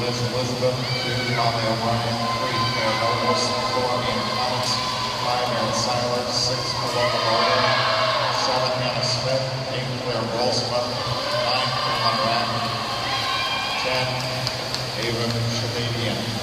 Liz Elizabeth, 2, Molly O'Brien, 3, Claire Douglas, 4, Ian Collins, 5, Aaron Seiler, 6, Paloma Barber, 7, Hannah Smith, 8, Claire Goldsmith, 9, Caitlin Rapp, 10, Ava Shabadian.